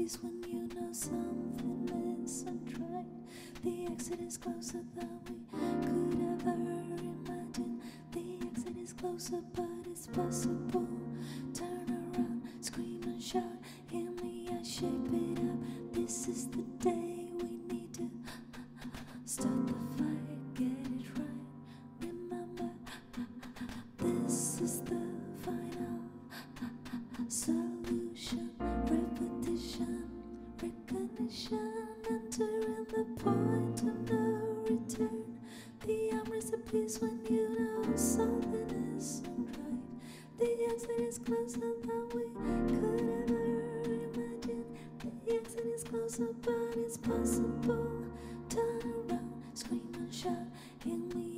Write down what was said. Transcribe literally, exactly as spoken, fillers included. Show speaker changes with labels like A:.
A: peace when you know something isn't right. The exit is closer than we could ever imagine. The exit is closer, but it's possible. Turn around, scream and shout, hear me, I shape it up. This is the day we need to start the fight, get it right. Remember, this is the final solution. Repetition, recognition, entering the point of no return. The arm is a peace when you know something isn't right. The exit is closer than we could ever imagine. The exit is closer, but it's possible. Turn around, scream and shout, hear me,